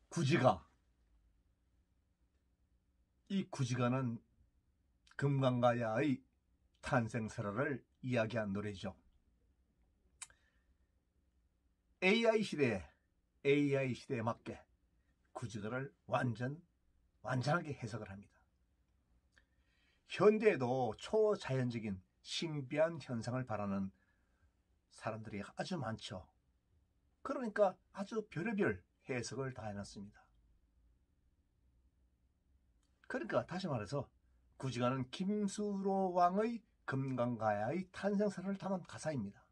구지가. 이 구지가는 금강가야의 탄생설화를 이야기한 노래죠. AI 시대에 맞게 구지가를 완전하게 해석을 합니다. 현대에도 초자연적인 신비한 현상을 바라는 사람들이 아주 많죠. 그러니까 아주 별의별 해석을 다 해놨습니다. 그러니까 다시 말해서 구지가는 김수로 왕의 금강가야의 탄생설을 담은 가사입니다.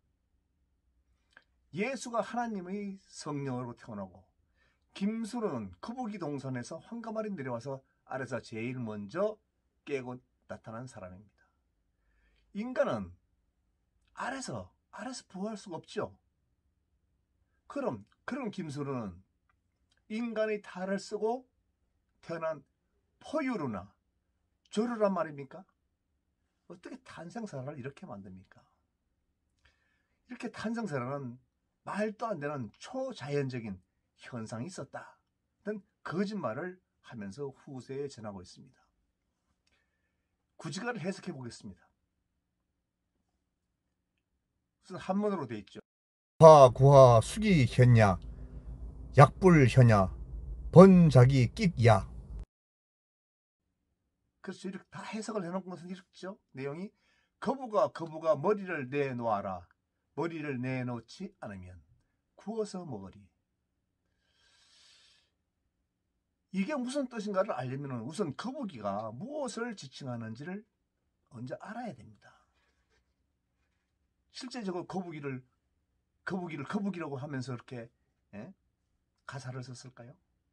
예수가 하나님의 성령으로 태어나고 김수로는 거북이 동산에서 황금알이 내려와서 아래서 제일 먼저 깨고 나타난 사람입니다. 인간은 아래서 부화할 수가 없죠. 그럼 김수로는 인간의 탈을 쓰고 태어난 포유류나 조류란 말입니까? 어떻게 탄생설화를 이렇게 만듭니까? 이렇게 탄생설화는 말도 안 되는 초자연적인 현상이 있었다는 거짓말을 하면서 후세에 전하고 있습니다. 구지가를 해석해 보겠습니다. 우선 한문으로 되어 있죠. 구하 수기 현야 약불 현야 번자기 끽야. 그래서 이렇게 다 해석을 해놓은 것은 이렇죠. 내용이 거부가 머리를 내놓아라. 머리를 내놓지 않으면 구워서 먹으리. 이게 무슨 뜻인가를 알려면 우선 거북이가 무엇을 지칭하는지를 먼저 알아야 됩니다. 실제적으로 거북이를 거북이라고 하면서 이렇게 가사를 썼을까요?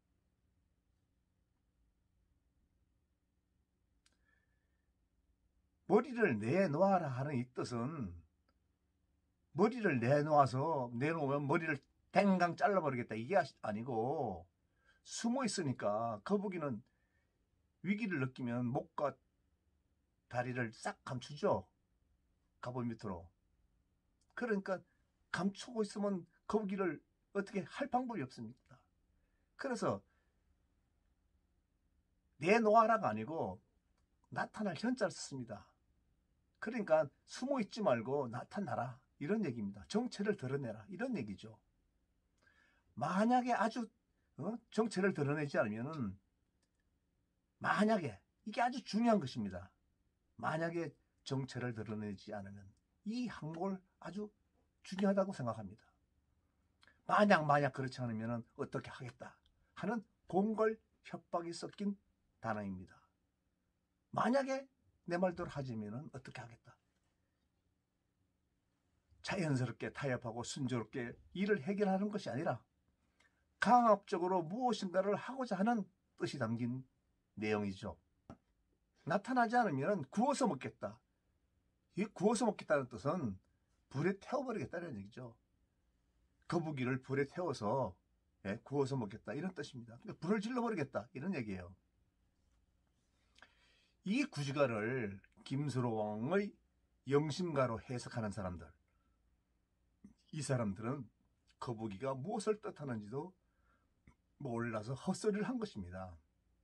머리를 내놓아라 하는 이 뜻은 머리를 내놓으면 머리를 댕강 잘라버리겠다 이게 아니고, 숨어 있으니까 거북이는 위기를 느끼면 목과 다리를 싹 감추죠. 갑옷 밑으로. 그러니까 감추고 있으면 거북이를 어떻게 할 방법이 없습니다. 그래서 내놓아라가 아니고 나타날 현자를 썼습니다. 그러니까 숨어 있지 말고 나타나라 이런 얘기입니다. 정체를 드러내라 이런 얘기죠. 만약에 아주 정체를 드러내지 않으면, 만약에 이게 아주 중요한 것입니다. 만약에 정체를 드러내지 않으면 이 항목을 아주 중요하다고 생각합니다. 만약 그렇지 않으면 어떻게 하겠다 하는 공걸 협박이 섞인 단어입니다. 만약에 내 말대로 하지면 어떻게 하겠다. 자연스럽게 타협하고 순조롭게 일을 해결하는 것이 아니라 강압적으로 무엇인가를 하고자 하는 뜻이 담긴 내용이죠. 나타나지 않으면 구워서 먹겠다. 이 구워서 먹겠다는 뜻은 불에 태워버리겠다는 얘기죠. 거북이를 불에 태워서 구워서 먹겠다 이런 뜻입니다. 그러니까 불을 질러버리겠다 이런 얘기예요. 이 구지가를 김수로 왕의 영신가로 해석하는 사람들, 이 사람들은 거북이가 무엇을 뜻하는지도 몰라서 헛소리를 한 것입니다.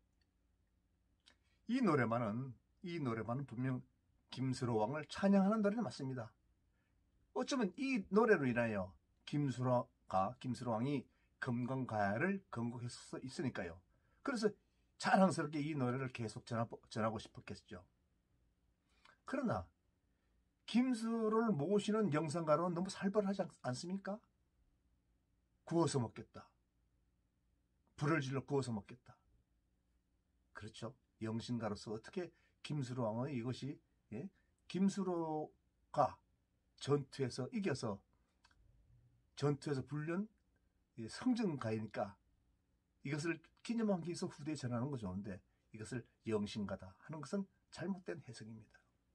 이 노래만은 분명 김수로 왕을 찬양하는 노래는 맞습니다. 어쩌면 이 노래로 인하여 김수로 왕이 금강가야를 건국했을 수 있으니까요. 그래서 자랑스럽게 이 노래를 계속 전하고 싶었겠죠. 그러나 김수로를 모시는 영상가로는 너무 살벌하지 않습니까? 구워서 먹겠다. 불을 질러 구워서 먹겠다. 그렇죠. 영신가로서 어떻게 김수로 왕의 이것이 김수로가 전투에서 이겨서 불륜 성증가이니까 이것을 기념하기 위해서 후대에 전하는 거 좋은데 이것을 영신가다 하는 것은 잘못된 해석입니다.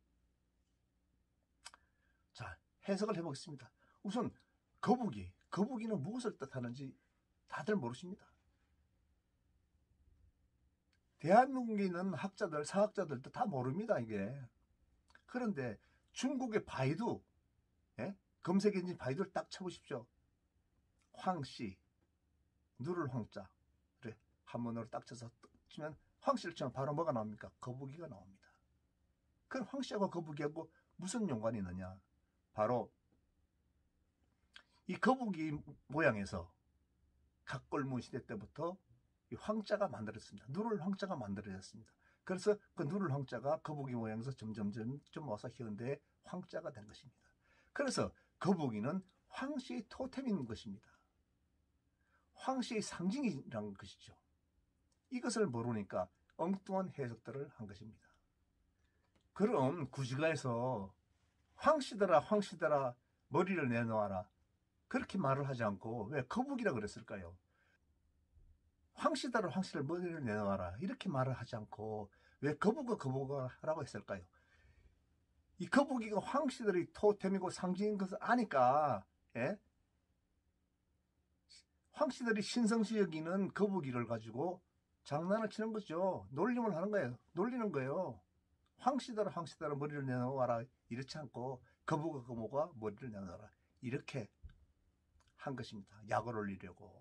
자, 해석을 해보겠습니다. 우선 거북이는 무엇을 뜻하는지 다들 모르십니다. 대한민국에 있는 학자들, 사학자들도 다 모릅니다, 이게. 그런데 중국의 바이두, 검색 엔진 바이두를 딱 쳐보십시오. 황씨, 누를 황자, 그래, 한문으로 딱 쳐서 치면 황씨를 치면 바로 뭐가 나옵니까? 거북이가 나옵니다. 그럼 황씨하고 거북이하고 무슨 연관이 있느냐? 바로 이 거북이 모양에서 각골문 시대 때부터 이 황자가 만들어졌습니다. 누를 황자가 만들어졌습니다. 그래서 그 누를 황자가 거북이 모양에서 점점 와서 현대의 황자가 된 것입니다. 그래서 거북이는 황씨의 토템인 것입니다. 황씨의 상징이라는 것이죠. 이것을 모르니까 엉뚱한 해석들을 한 것입니다. 그럼 구지가에서 황씨더라 황씨더라 머리를 내놓아라 그렇게 말을 하지 않고 왜 거북이라 그랬을까요? 황씨더라 황씨를 머리를 내놓아라 이렇게 말을 하지 않고 왜 거북아 하라고 했을까요? 이 거북이가 황씨들의 토템이고 상징인 것을 아니까 예? 황씨들이 신성시 여기는 거북이를 가지고 장난을 치는 거죠. 놀림을 하는 거예요. 놀리는 거예요. 황씨더라 머리를 내놓아라 이렇지 않고 거북아 머리를 내놓아라 이렇게 한 것입니다. 약을 올리려고.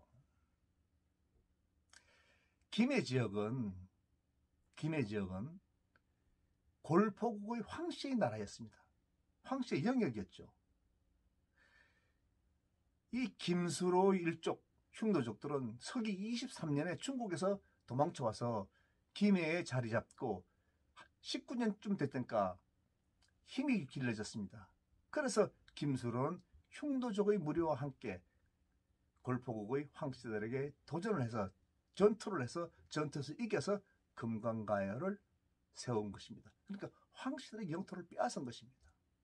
김해 지역은 골포국의 황씨의 나라였습니다. 황씨의 영역이었죠. 이 김수로 일족 흉노족들은 서기 23년에 중국에서 도망쳐와서 김해에 자리 잡고 19년쯤 됐으니까 힘이 길러졌습니다. 그래서 김수로는 흉노족의 무리와 함께 골포국의 황씨들에게 도전을 해서 전투에서 이겨서 금강가야를 세운 것입니다. 그러니까 황씨들의 영토를 빼앗은 것입니다.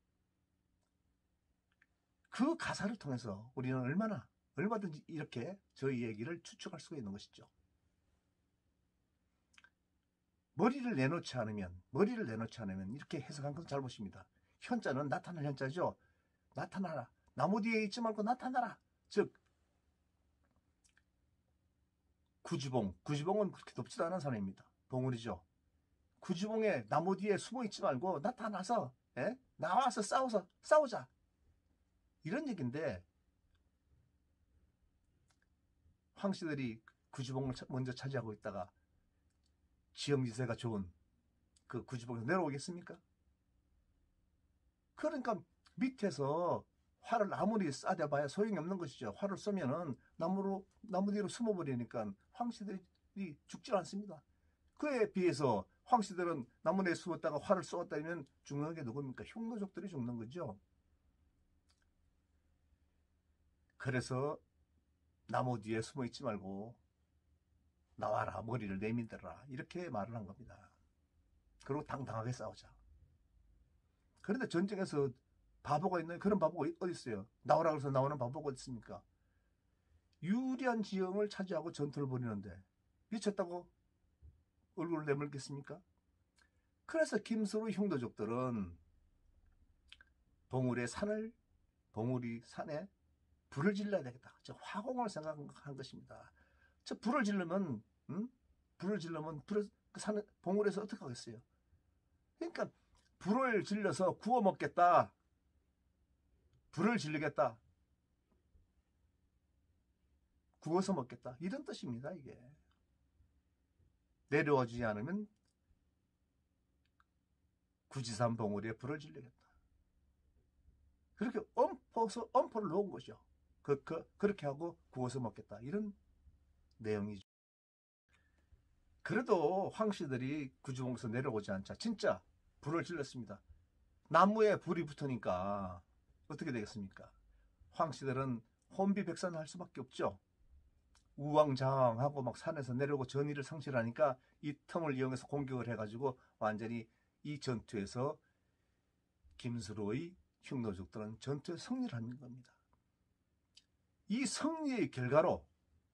그 가사를 통해서 우리는 얼마든지 이렇게 저희 얘기를 추측할 수가 있는 것이죠. 머리를 내놓지 않으면 이렇게 해석한 것은 잘못입니다. 현자는 나타날 현자죠. 나타나라. 나무 뒤에 있지 말고 나타나라. 즉 구지봉은 그렇게 높지도 않은 사람입니다. 봉우리죠. 구지봉에 나무 뒤에 숨어 있지 말고 나타나서 나와서 싸우자. 이런 얘기인데 황씨들이 구지봉을 먼저 차지하고 있다가 지형지세가 좋은 그 구지봉에서 내려오겠습니까? 그러니까 밑에서 활을 아무리 쏴대봐야 소용이 없는 것이죠. 활을 쏘면은 나무 뒤로 숨어버리니까 황씨들이 죽질 않습니다. 그에 비해서 황씨들은 나무 뒤에 숨었다가 활을 쏘았다면 죽는 게 누굽니까? 흉노족들이 죽는 거죠. 그래서 나무 뒤에 숨어 있지 말고 나와라, 머리를 내밀더라 이렇게 말을 한 겁니다. 그리고 당당하게 싸우자. 그런데 전쟁에서 바보가 있나요? 그런 바보가 어디 있어요? 나오라 그래서 나오는 바보가 어디 있습니까? 유리한 지형을 차지하고 전투를 벌이는데 미쳤다고 얼굴을 내밀겠습니까? 그래서 김수로 흉노족들은 봉우리 산에 불을 질러야 되겠다. 저 화공을 생각한 것입니다. 저 불을 지르면 봉우리에서 어떻게 하겠어요? 그러니까 불을 질러서 구워 먹겠다. 불을 질르겠다. 구워서 먹겠다. 이런 뜻입니다. 이게. 내려와 주지 않으면 구지산 봉우리에 불을 질르겠다. 그렇게 엄포를 놓은 거죠. 그렇게 하고 구워서 먹겠다. 이런 내용이죠. 그래도 황씨들이 구지봉에서 내려오지 않자 진짜 불을 질렀습니다. 나무에 불이 붙으니까 어떻게 되겠습니까? 황씨들은 혼비백산할 수밖에 없죠. 우왕좌왕하고 막 산에서 내려오고 전의를 상실하니까 이 틈을 이용해서 공격을 해가지고 완전히 이 전투에서 김수로의 흉노족들은 전투에 승리를 하는 겁니다. 이 승리의 결과로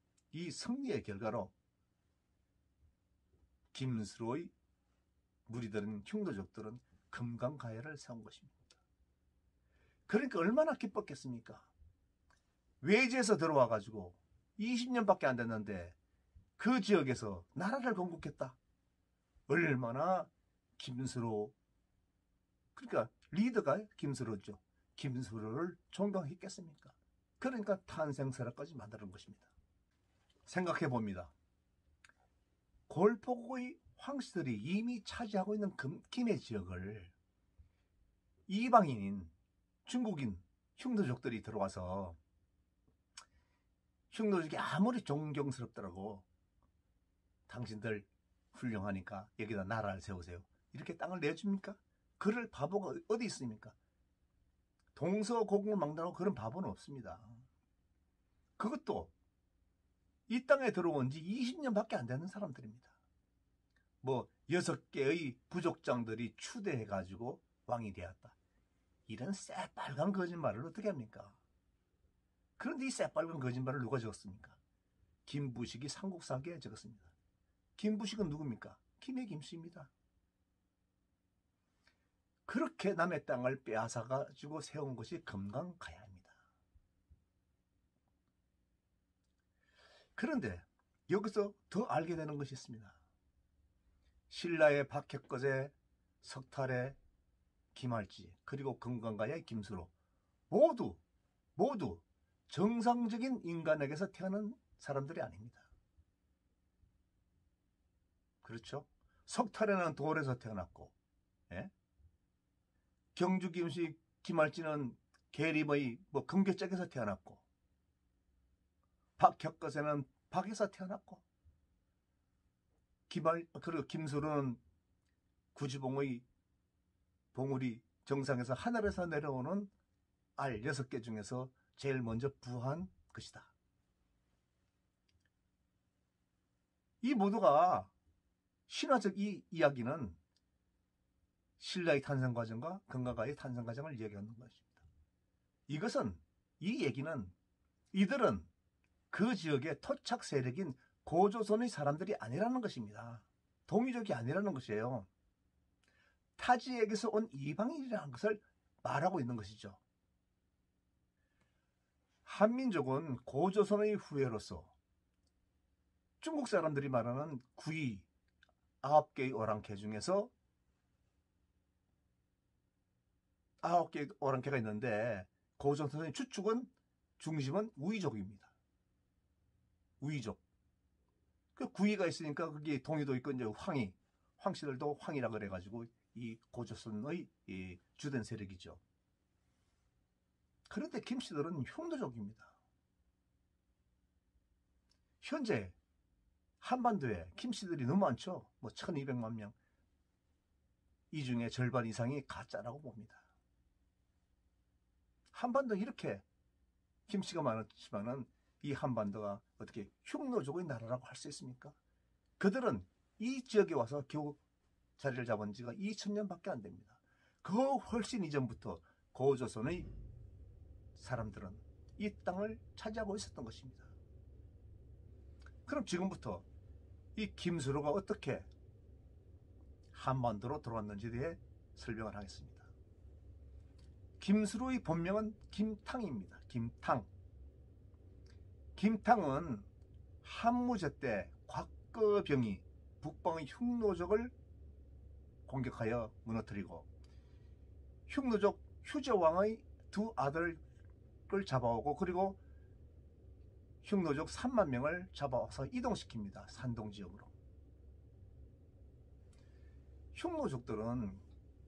김수로의 무리들은 흉노족들은 금강가야를 세운 것입니다. 그러니까 얼마나 기뻤겠습니까? 외지에서 들어와가지고 20년밖에 안 됐는데 그 지역에서 나라를 건국했다. 얼마나 김수로, 그러니까 리더가 김수로죠. 김수로를 존경했겠습니까? 그러니까 탄생설화까지 만드는 것입니다. 생각해 봅니다. 골포국의 황씨들이 이미 차지하고 있는 김해 지역을 이방인인 중국인 흉노족들이 들어와서 흉노족이 아무리 존경스럽더라고 당신들 훌륭하니까 여기다 나라를 세우세요. 이렇게 땅을 내줍니까? 그럴 바보가 어디 있습니까? 동서고금망다라고 그런 바보는 없습니다. 그것도 이 땅에 들어온 지 20년밖에 안 되는 사람들입니다. 뭐 6개의 부족장들이 추대해가지고 왕이 되었다. 이런 새빨간 거짓말을 어떻게 합니까? 그런데 이 새빨간 거짓말을 누가 적었습니까? 김부식이 삼국사기에 적었습니다. 김부식은 누굽니까? 김해 김씨입니다. 그렇게 남의 땅을 빼앗아가지고 세운 것이 금강가야입니다. 그런데 여기서 더 알게 되는 것이 있습니다. 신라의 박혁거제, 석탈의 김할지, 그리고 금강가야의 김수로 모두 정상적인 인간에게서 태어난 사람들이 아닙니다. 그렇죠? 석탈에는 돌에서 태어났고, 예? 경주 김씨 김할지는 계림의 금괴짝에서 태어났고, 박혁거제는 박에서 태어났고, 그리고 김수로는 구지봉의 봉우리 정상에서 하늘에서 내려오는 알 6개 중에서 제일 먼저 부한 것이다. 이 모두가 신화적 이 이야기는 신라의 탄생 과정과 금강가의 탄생 과정을 이야기하는 것입니다. 이 얘기는 이들은 그 지역의 토착 세력인 고조선의 사람들이 아니라는 것입니다. 동이족이 아니라는 것이에요. 타지에게서 온 이방인이라는 것을 말하고 있는 것이죠. 한민족은 고조선의 후예로서 중국 사람들이 말하는 구이 9개의 오랑캐 중에서 9개의 오랑캐가 있는데 고조선의 중심은 우이족입니다. 우이족. 그 구이가 있으니까 거기 동이도 있고 이제 황씨들도 황이라 그래가지고 이 고조선의 이 주된 세력이죠. 그런데 김씨들은 흉노족입니다. 현재 한반도에 김씨들이 너무 많죠. 1200만 명. 이 중에 절반 이상이 가짜라고 봅니다. 한반도 이렇게 김씨가 많았지만은 이 한반도가 어떻게 흉노족의 나라라고 할 수 있습니까? 그들은 이 지역에 와서 겨우 자리를 잡은 지가 2000년밖에 안 됩니다. 그 훨씬 이전부터 고조선의 사람들은 이 땅을 차지하고 있었던 것입니다. 그럼 지금부터 이 김수로가 어떻게 한반도로 들어왔는지에 대해 설명을 하겠습니다. 김수로의 본명은 김탕입니다. 김탕은 한무제 때 곽거병이 북방의 흉노족을 공격하여 무너뜨리고 흉노족 휴저왕의 두 아들을 잡아오고 그리고 흉노족 3만 명을 잡아와서 이동시킵니다. 산동 지역으로. 흉노족들은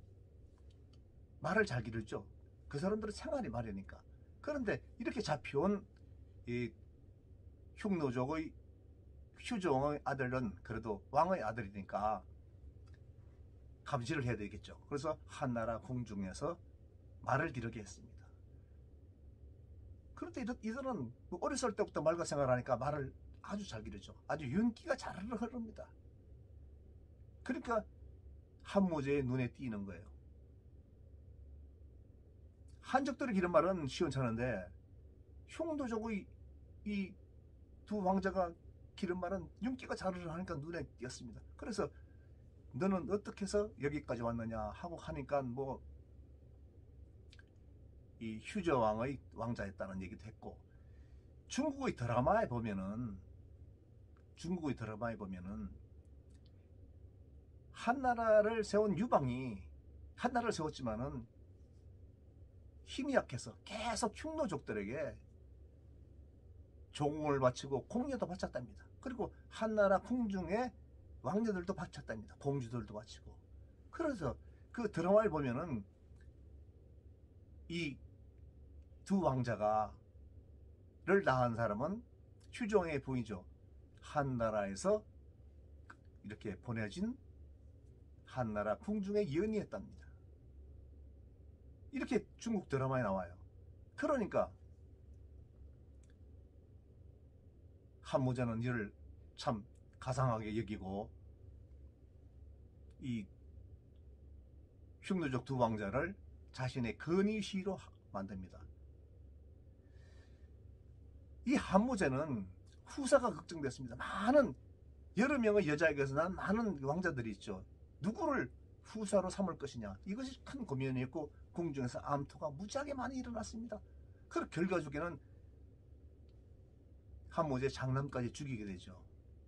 말을 잘 기르죠. 그 사람들은 생활이 말이니까. 그런데 이렇게 잡혀온 이 흉노족의 휴저왕의 아들은 그래도 왕의 아들이니까 감시를 해야 되겠죠. 그래서 한나라 궁중에서 말을 기르게 했습니다. 그런데 이들은 어렸을 때부터 말과 생활하니까 말을 아주 잘 기르죠. 아주 윤기가 잘 흐릅니다. 그러니까 한무제의 눈에 띄는 거예요. 한적들이 기른 말은 시원찮은데 흉노족의 이 두 왕자가 기른 말은 윤기가 잘 흐르니까 눈에 띄었습니다. 그래서 너는 어떻게 해서 여기까지 왔느냐 하고 하니까 이 휴저왕의 왕자였다는 얘기도 했고, 중국의 드라마에 보면은 한나라를 세운 유방이 한나라를 세웠지만은 힘이 약해서 계속 흉노족들에게 종을 바치고 공여도 바쳤답니다. 그리고 한나라 궁중에 왕녀들도 바쳤답니다. 공주들도 바치고. 그래서 그 드라마를 보면은 이 두 왕자가를 낳은 사람은 휴종의 부인이죠. 한나라에서 이렇게 보내진 한나라 궁중의 연희였답니다. 이렇게 중국 드라마에 나와요. 그러니까 한무자는 이를 참 가상하게 여기고 이 흉노족 두 왕자를 자신의 근위시로 만듭니다. 이 한무제는 후사가 걱정됐습니다. 많은 여러 명의 여자에게서 난 많은 왕자들이 있죠. 누구를 후사로 삼을 것이냐, 이것이 큰 고민이었고 궁중에서 암투가 무지하게 많이 일어났습니다. 그 결과적에는 한무제 장남까지 죽이게 되죠.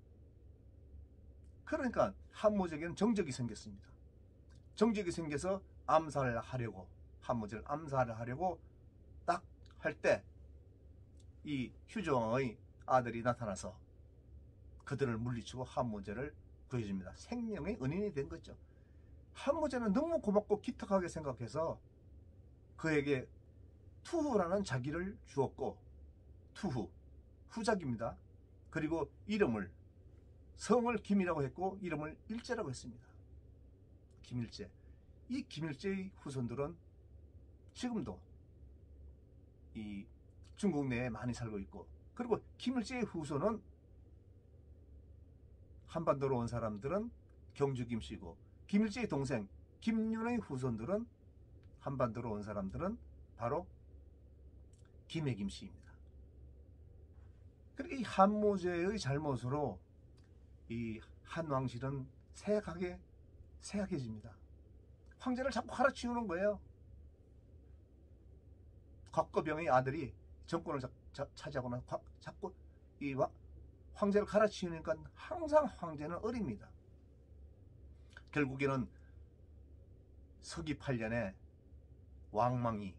그러니까 한무제에게는 정적이 생겼습니다. 정적이 생겨서 암살을 하려고, 한무제를 암살을 하려고 딱 할 때 이 휴종의 아들이 나타나서 그들을 물리치고 한무제를 구해줍니다. 생명의 은인이 된 거죠. 한무제는 너무 고맙고 기특하게 생각해서 그에게 투후라는 자기를 주었고, 투후, 후작입니다. 그리고 이름을, 성을 김이라고 했고 이름을 일제라고 했습니다. 김일제. 이 김일제의 후손들은 지금도 이 중국 내에 많이 살고 있고, 그리고 김일제의 후손은 한반도로 온 사람들은 경주 김씨고, 김일제의 동생 김윤의 후손들은 한반도로 온 사람들은 바로 김해 김씨입니다. 그리고 이 한무제의 잘못으로 이 한왕실은 세하게집니다. 황제를 자꾸 갈아치우는 거예요. 곽거병의 아들이 정권을 차지하거나 자꾸 이 황제를 갈아치우니까 항상 황제는 어립니다. 결국에는 서기 8년에 왕망이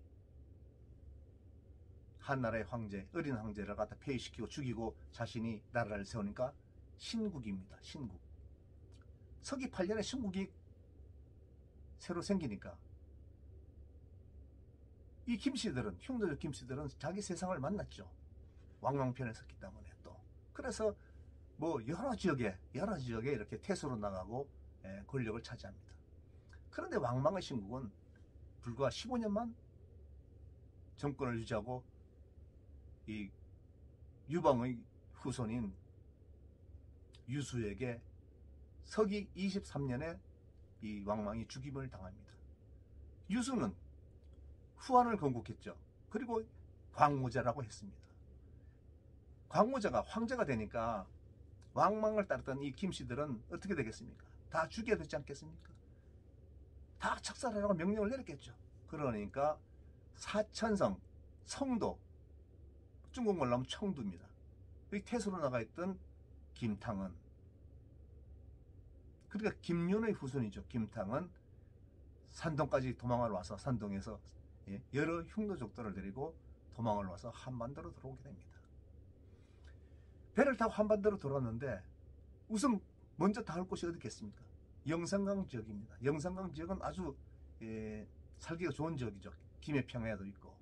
한나라의 황제, 어린 황제를 갖다 폐위시키고 죽이고 자신이 나라를 세우니까 신국입니다. 신국. 서기 8년에 신국이 새로 생기니까 이 김씨들은, 흉노족 김씨들은 자기 세상을 만났죠. 왕왕편에 섰기 때문에. 또 그래서 뭐 여러 지역에 이렇게 태수로 나가고 권력을 차지합니다. 그런데 왕망의 신국은 불과 15년만 정권을 유지하고 이 유방의 후손인 유수에게 서기 23년에 이 왕망이 죽임을 당합니다. 유수는 후한을 건국했죠. 그리고 광무제라고 했습니다. 광무제가 황제가 되니까 왕망을 따랐던 이 김씨들은 어떻게 되겠습니까? 다 죽여야 되지 않겠습니까? 다 척살하라고 명령을 내렸겠죠. 그러니까 사천성, 성도, 중국말로 하면 청두입니다. 이 태수로 나가 있던 김탕은, 그러니까 김윤의 후손이죠. 김탕은 산동까지 도망을 와서 산동에서 여러 흉노족들을 데리고 도망을 와서 한반도로 들어오게 됩니다. 배를 타고 한반도로 들어왔는데 우선 먼저 닿을 곳이 어디겠습니까? 영산강 지역입니다. 영산강 지역은 아주 살기가 좋은 지역이죠. 김해평야도 있고.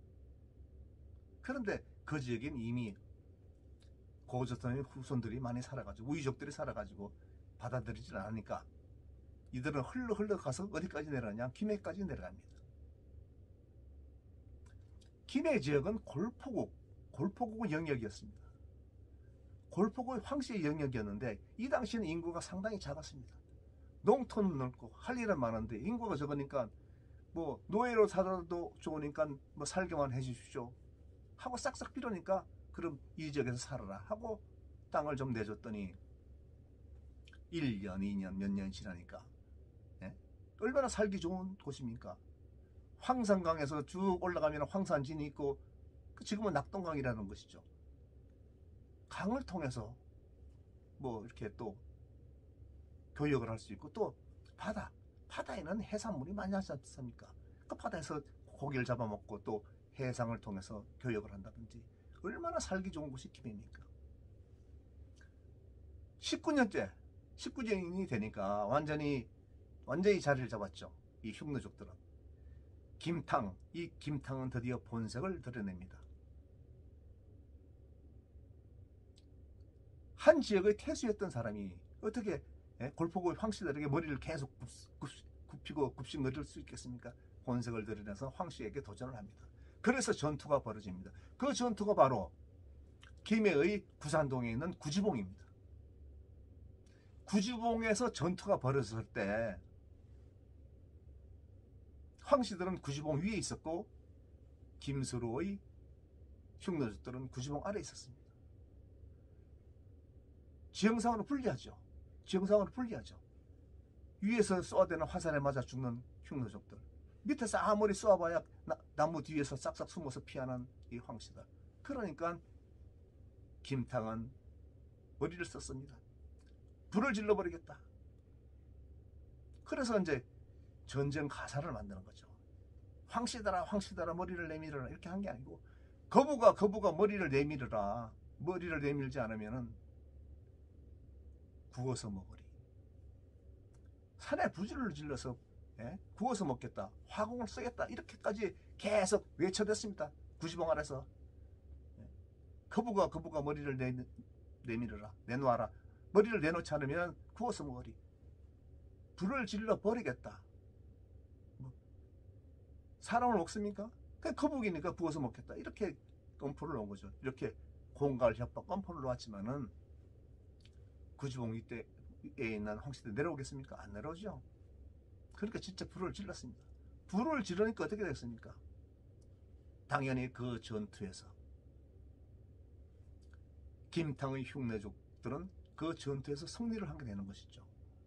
그런데 그 지역엔 이미 고조선의 후손들이 많이 살아가지고, 우이족들이 살아가지고 받아들이질 않으니까 이들은 흘러 가서 어디까지 내려가냐? 김해까지 내려갑니다. 김해 지역은 골포국 영역이었습니다. 골포국의 황씨의 영역이었는데 이 당시에는 인구가 상당히 작았습니다. 농토는 넓고 할 일은 많은데 인구가 적으니까 뭐 노예로 살아도 좋으니까 뭐 살게만 해주십시오 하고 싹싹 빌으니까 그럼 이 지역에서 살아라 하고 땅을 좀 내줬더니 1년, 2년, 몇 년 지나니까 얼마나 살기 좋은 곳입니까? 황산강에서 쭉 올라가면 황산진이 있고, 지금은 낙동강이라는 것이죠. 강을 통해서 뭐 이렇게 또 교역을 할 수 있고, 또 바다에는 해산물이 많이 나지 않습니까? 그 바다에서 고기를 잡아먹고 또 해상을 통해서 교역을 한다든지 얼마나 살기 좋은 곳이 김해입니까? 19년이 되니까 완전히 자리를 잡았죠. 이 흉노족들은. 이 김탕은 드디어 본색을 드러냅니다. 한 지역의 태수였던 사람이 어떻게 골포구 황씨들에게 머리를 계속 굽히고 굽신거릴 수 있겠습니까? 본색을 드러내서 황씨에게 도전을 합니다. 그래서 전투가 벌어집니다. 그 전투가 바로 김해의 구산동에 있는 구지봉입니다. 구지봉에서 전투가 벌어졌을 때 황씨들은 구지봉 위에 있었고 김수로의 흉노족들은 구지봉 아래에 있었습니다. 지형상으로 불리하죠. 위에서 쏘아대는 화살에 맞아 죽는 흉노족들, 밑에서 아무리 쏘아봐야 나무 뒤에서 싹싹 숨어서 피하는 이 황씨들. 그러니까 김탕은 머리를 썼습니다. 불을 질러버리겠다. 그래서 이제 전쟁 가사를 만드는 거죠. 황씨들아 머리를 내밀어라, 이렇게 한 게 아니고 거부가 머리를 내밀어라. 머리를 내밀지 않으면은 구워서 먹으리. 산에 부지를 질러서 구워서 먹겠다, 화공을 쓰겠다, 이렇게까지 계속 외쳐댔습니다. 구지봉 아래서. 거부가 머리를 내밀어라, 내놓아라. 머리를 내놓지 않으면 구워서 먹으리. 불을 질러 버리겠다. 사람을 먹습니까? 그냥 거북이니까 구워서 먹겠다, 이렇게 껌포를 놓은 거죠. 이렇게 공갈 협박 껌포를 놓았지만은 구지봉 이때에 있는 황씨들 내려오겠습니까? 안 내려오죠. 그러니까 진짜 불을 질렀습니다. 불을 지르니까 어떻게 됐습니까? 당연히 그 전투에서 김탕의 흉내족들은 그 전투에서 승리를 하게 되는 것이죠.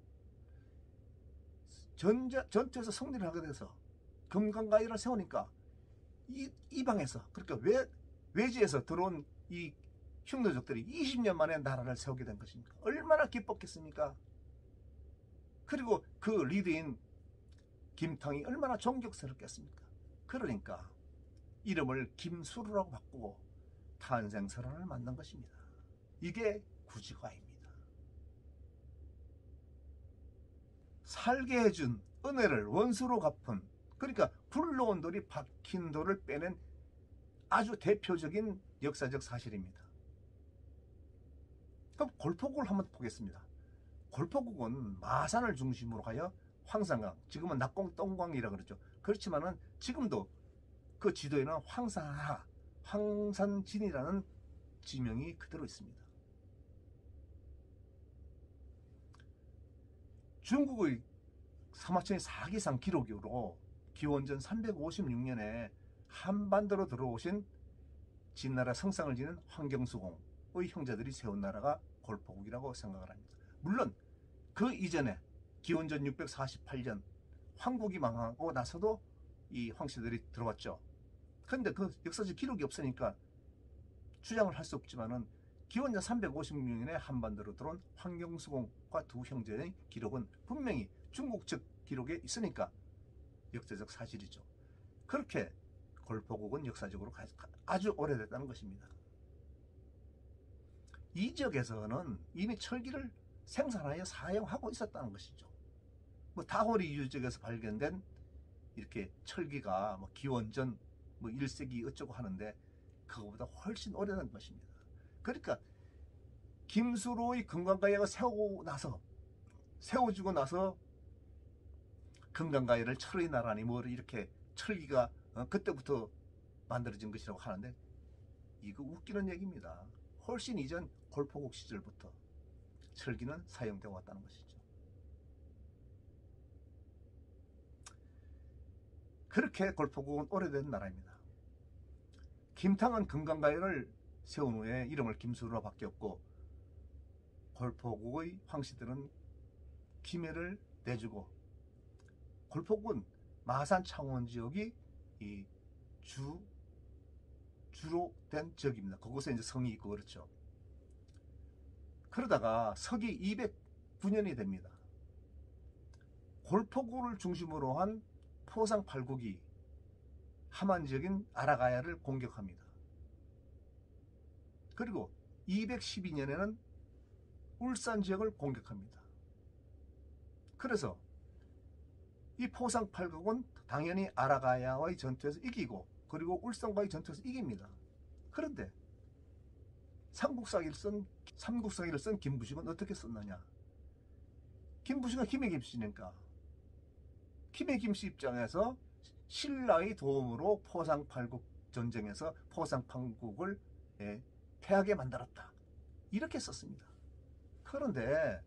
전투에서 승리를 하게 돼서 금강가위를 세우니까 이 방에서, 그러니까 외지에서 들어온 이 흉노족들이 20년 만에 나라를 세우게 된 것입니까? 얼마나 기뻤겠습니까? 그리고 그 리더인 김탕이 얼마나 존경스럽겠습니까? 그러니까 이름을 김수로라고 바꾸고 탄생설화를 만든 것입니다. 이게 구지과입니다. 살게 해준 은혜를 원수로 갚은, 그러니까 굴러온 돌이 박힌 돌을 빼낸 아주 대표적인 역사적 사실입니다. 그럼 골포국을 한번 보겠습니다. 골포국은 마산을 중심으로 하여 황산강, 지금은 낙공동강이라고 그러죠. 그렇지만은 지금도 그 지도에는 황산진이라는 지명이 그대로 있습니다. 중국의 사마천의 사기상 기록으로 기원전 356년에 한반도로 들어오신 진나라 성상을 지닌 황경수공의 형제들이 세운 나라가 골포국이라고 생각을 합니다. 물론 그 이전에 기원전 648년 황국이 망하고 나서도 이 황씨들이 들어왔죠. 그런데 그 역사적 기록이 없으니까 주장을 할 수 없지만은 기원전 356년에 한반도로 들어온 황경수공과 두 형제의 기록은 분명히 중국 측 기록에 있으니까 역사적 사실이죠. 그렇게 골포국은 역사적으로 아주 오래됐다는 것입니다. 이 지역에서는 이미 철기를 생산하여 사용하고 있었다는 것이죠. 뭐 다호리 유적에서 발견된 이렇게 철기가 뭐 기원전 1세기 어쩌고 하는데 그거보다 훨씬 오래된 것입니다. 그러니까 김수로의 금강가야가 세워지고 나서 금강가야를 철의 나라니 뭐 이렇게 철기가 그때부터 만들어진 것이라고 하는데 이거 웃기는 얘기입니다. 훨씬 이전 골포국 시절부터 철기는 사용되어 왔다는 것이죠. 그렇게 골포국은 오래된 나라입니다. 김탕은 금강가야를 세운 후에 이름을 김수로로 바뀌었고 골포국의 황씨들은 김해를 내주고, 골포국은 마산 창원 지역이 이 주로 된 지역입니다. 그곳에 이제 성이 있고 그렇죠. 그러다가 서기 209년이 됩니다. 골포국을 중심으로 한 포상 8국이 함안 지역인 아라가야를 공격합니다. 그리고 212년에는 울산 지역을 공격합니다. 그래서 이 포상팔국은 당연히 아라가야와의 전투에서 이기고 그리고 울산과의 전투에서 이깁니다. 그런데 삼국사기를 쓴 김부식은 어떻게 썼느냐? 김부식은 김해 김씨니까 김해 김씨 입장에서 신라의 도움으로 포상팔국 전쟁에서 포상팔국을 패하게 만들었다. 이렇게 썼습니다. 그런데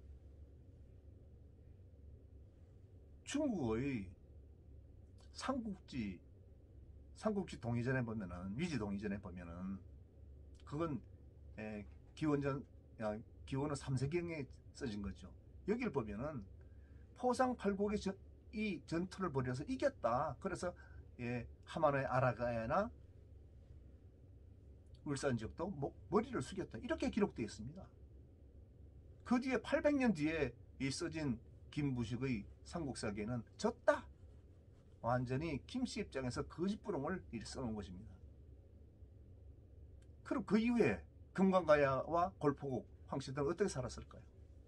중국의 삼국지 동의전에 보면은, 위지 동의전에 보면은, 그건 기원은 3세기경에 써진 거죠. 여기를 보면은 포상팔국이 이 전투를 벌여서 이겼다. 그래서 하만의 아라가야나 울산 지역도 머리를 숙였다. 이렇게 기록되어 있습니다. 그 뒤에 800년 뒤에 써진 김부식의 삼국사기에는 졌다. 완전히 김씨 입장에서 거짓부렁을 써놓은 것입니다. 그럼 그 이후에 금관가야와 골포국 황씨들은 어떻게 살았을까요?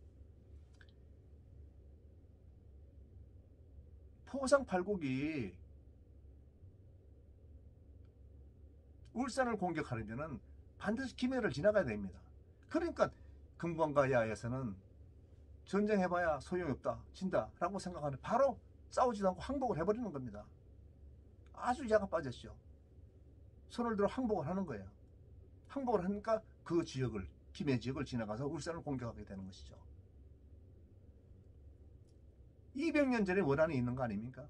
포상팔국이 울산을 공격하려면 반드시 김해를 지나가야 됩니다. 그러니까 금관가야에서는 전쟁해봐야 소용없다, 진다 라고 생각하는, 바로 싸우지도 않고 항복을 해버리는 겁니다. 아주 야가 빠졌죠. 손을 들어 항복을 하는 거예요. 항복을 하니까 그 지역을, 김해 지역을 지나가서 울산을 공격하게 되는 것이죠. 200년 전에 원한이 있는 거 아닙니까?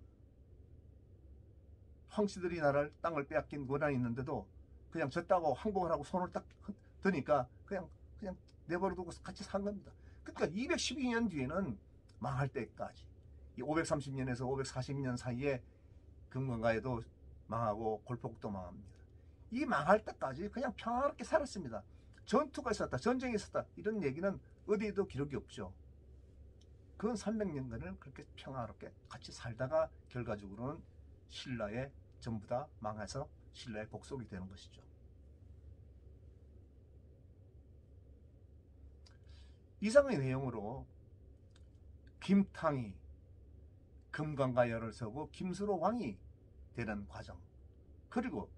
황씨들이 나라를, 땅을 빼앗긴 원한이 있는데도 그냥 졌다고 항복을 하고 손을 딱 드니까 그냥 내버려두고 같이 산 겁니다. 그러니까 212년 뒤에는 망할 때까지, 이 530년에서 540년 사이에 금관가에도 망하고 골포국도 망합니다. 이 망할 때까지 그냥 평화롭게 살았습니다. 전투가 있었다, 전쟁이 있었다, 이런 얘기는 어디에도 기록이 없죠. 그건 300년간을 그렇게 평화롭게 같이 살다가 결과적으로는 신라에 전부 다 망해서 신라의 복속이 되는 것이죠. 이상의 내용으로 김탕이 금관가야를 서고 김수로 왕이 되는 과정, 그리고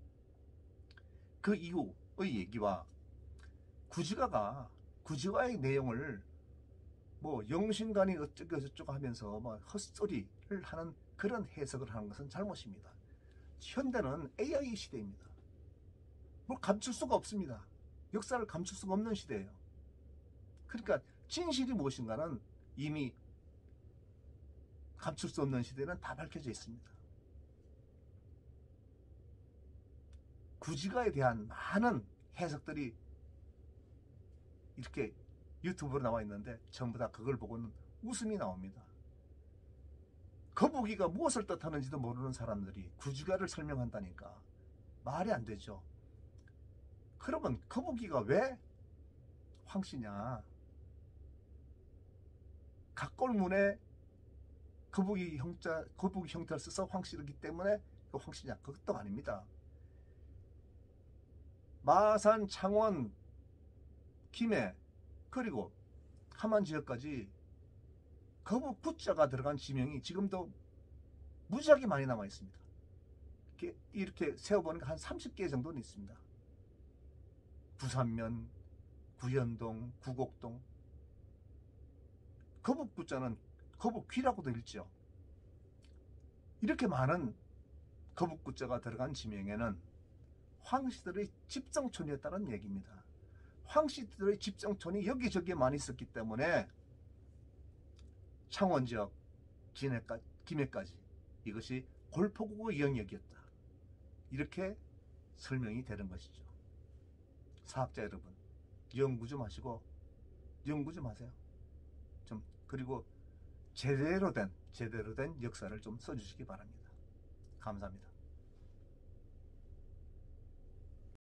그 이후의 얘기와 구지가의 내용을 영신간이 어쩌고 하면서 헛소리를 하는 그런 해석을 하는 것은 잘못입니다. 현대는 AI 시대입니다. 감출 수가 없습니다. 역사를 감출 수가 없는 시대예요. 그러니까 진실이 무엇인가는 이미 감출 수 없는 시대는 다 밝혀져 있습니다. 구지가에 대한 많은 해석들이 이렇게 유튜브로 나와 있는데 전부 다 그걸 보고는 웃음이 나옵니다. 거북이가 무엇을 뜻하는지도 모르는 사람들이 구지가를 설명한다니까 말이 안 되죠. 그러면 거북이가 왜 황씨냐? 각골문에 거북이 형태를 써서 황씨이기 때문에 그 황씨냐? 그것도 아닙니다. 마산, 창원, 김해, 그리고 함안 지역까지 거북 구자가 들어간 지명이 지금도 무지하게 많이 남아 있습니다. 이렇게 세어보니까 한 30개 정도는 있습니다. 부산면, 구현동, 구곡동. 거북 구자는 거북귀라고도 읽죠. 이렇게 많은 거북 구자가 들어간 지명에는 황씨들의 집성촌이었다는 얘기입니다. 황씨들의 집성촌이 여기저기에 많이 있었기 때문에 창원 지역, 김해까지 이것이 골포국의 영역이었다. 이렇게 설명이 되는 것이죠. 사학자 여러분, 연구 좀 하시고 연구 좀 하세요. 그리고 제대로 된 역사를 좀 써주시기 바랍니다. 감사합니다.